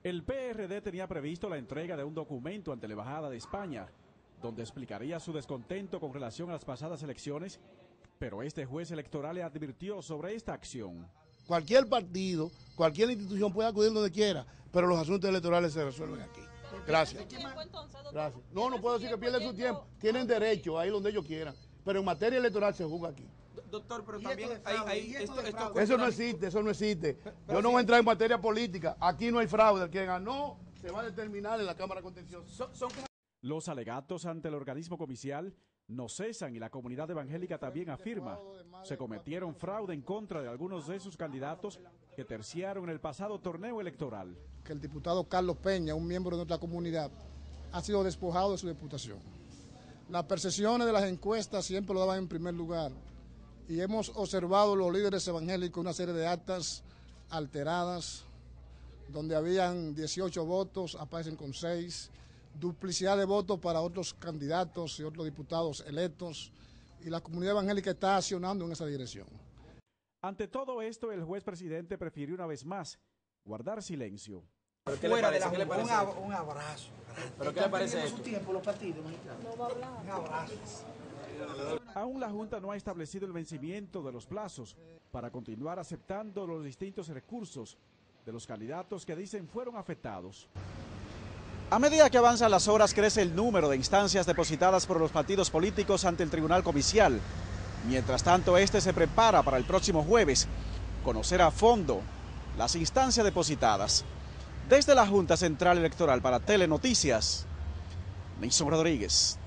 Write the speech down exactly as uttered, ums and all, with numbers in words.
El P R D tenía previsto la entrega de un documento ante la Embajada de España, donde explicaría su descontento con relación a las pasadas elecciones, pero este juez electoral le advirtió sobre esta acción. Cualquier partido, cualquier institución puede acudir donde quiera, pero los asuntos electorales se resuelven aquí. Gracias. Gracias. No, no puedo decir que pierden su tiempo. Tienen derecho a ir donde ellos quieran, pero en materia electoral se juzga aquí. Doctor, pero también hay, hay esto, esto Eso no existe, eso no existe. Yo no voy a entrar en materia política. Aquí no hay fraude. El que ganó se va a determinar en la Cámara Contenciosa. Son, son... Los alegatos ante el organismo comicial no cesan y la comunidad evangélica también afirma se cometieron fraude en contra de algunos de sus candidatos que terciaron en el pasado torneo electoral. Que el diputado Carlos Peña, un miembro de nuestra comunidad, ha sido despojado de su diputación. Las percepciones de las encuestas siempre lo daban en primer lugar y hemos observado los líderes evangélicos una serie de actas alteradas donde habían dieciocho votos, aparecen con seis, duplicidad de votos para otros candidatos y otros diputados electos, y la comunidad evangélica está accionando en esa dirección. Ante todo esto, el juez presidente prefirió una vez más guardar silencio. ¿Pero qué le parece? ¿Qué le parece? Un, ab un abrazo. ¿Pero qué le parece esto? Su tiempo, los partidos mexicanos. No va a hablar. Un abrazo. Aún la Junta no ha establecido el vencimiento de los plazos para continuar aceptando los distintos recursos de los candidatos que dicen fueron afectados. A medida que avanzan las horas, crece el número de instancias depositadas por los partidos políticos ante el Tribunal Comicial. Mientras tanto, este se prepara para el próximo jueves conocer a fondo las instancias depositadas. Desde la Junta Central Electoral para Telenoticias, Nixon Rodríguez.